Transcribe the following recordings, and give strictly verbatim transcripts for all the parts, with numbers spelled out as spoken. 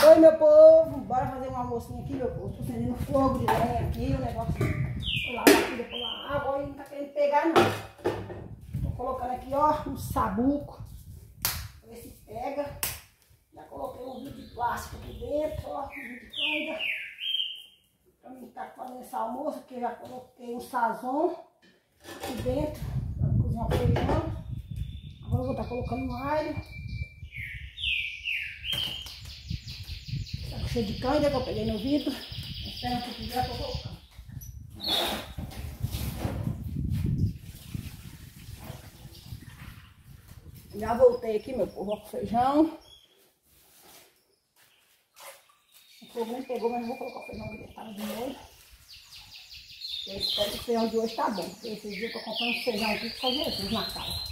Oi, meu povo, bora fazer um almocinho aqui, meu povo. Tô acendendo fogo de lenha aqui, o negócio. Vou lavar aqui, depois a água e não tá querendo pegar, não. Tô colocando aqui, ó, um sabuco. Pra ver se pega. Já coloquei um vidro de plástico aqui dentro, ó, um vidro de canga. Pra mim tá fazendo esse almoço, aqui eu já coloquei um sazon aqui dentro. Pra cozinhar o feijão. Agora eu vou estar colocando um alho. Cheio de canga que eu peguei no vidro. Espera um pouquinho, já tô colocando. Já voltei aqui, meu povo, com feijão. O fogo nem pegou, mas não vou colocar o feijão que ele estava de molho. Eu espero que o feijão de hoje tá bom. Porque esses dias eu tô comprando um feijão aqui que só Jesus na cara.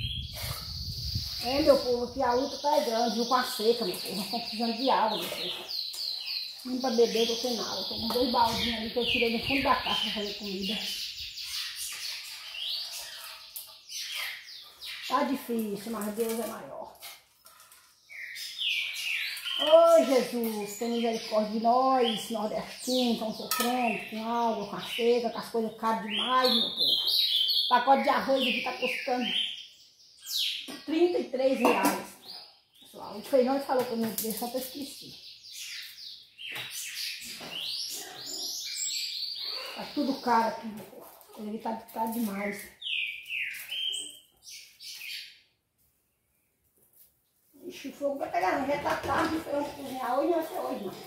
É, meu povo, aqui a luta tá grande, viu, com a seca, meu povo. Nós estamos precisando de água, meu povo. Nem pra beber, não tem nada. Tô com dois baldinhos ali que eu tirei no fundo da caixa pra fazer comida. Tá difícil, mas Deus é maior. Ô Jesus, tem misericórdia de nós, nordestinos, estamos sofrendo com água, com a seca, com as coisas caras demais, meu povo. O pacote de arroz aqui tá custando trinta e três reais. Pessoal, o feijão falou pra mim, só que eu esqueci. Tá tudo caro aqui, meu povo. Coisa aqui tá caro demais. Ixi, o fogo vai pegar, não. Já tá tarde, foi eu cozinhar hoje, não vai ser hoje, não.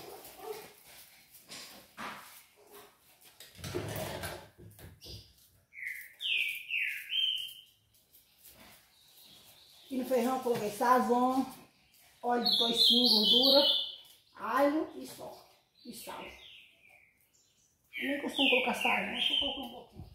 Aqui no feijão eu coloquei sazon, óleo de toicinho, gordura, alho e só. E sal. Eu nem costumo colocar sal, né? Só colocar um pouquinho.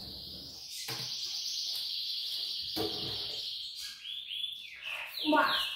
Mas